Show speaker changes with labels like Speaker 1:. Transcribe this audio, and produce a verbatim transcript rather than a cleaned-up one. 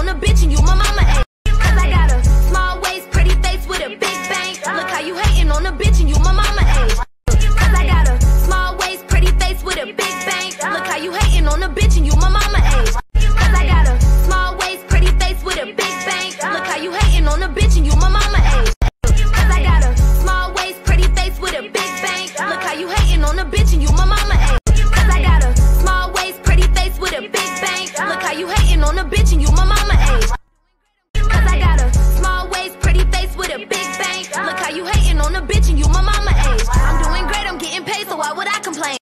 Speaker 1: a bitch and you my mama age. Cause I got a small waist, pretty face with a big bang. Look how you hating on a bitch and you my mama age. Cause I got a small waist, pretty face with a big bang. Look how you hating on a bitch and you my mama age. Cause I got a small waist, pretty face with a big bang. Look how you hating on a bitch and you my mama age. Cause I got a small waist, pretty face with a big bang. Look how you hating on a bitch and you my mama age. Cause I got a small waist, pretty face with a big bang. Look how you hating on a bitch and you my mama age. Cause I got a small waist, pretty face with a big bang. Look how you hating on a bitch and you